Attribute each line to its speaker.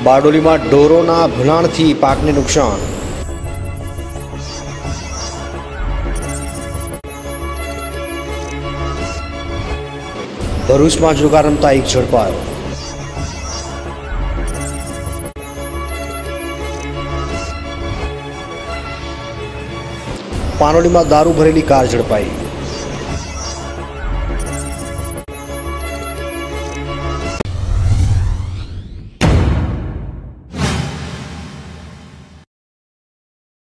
Speaker 1: બારડોલીમાં ઢોરોના ભૂલાણથી પાકને નુકસાન। ભરૂચમાં જુગાર રમતા એક ઝડપાયો। પાનોલીમાં દારૂ ભરેલી કાર ઝડપાઈ।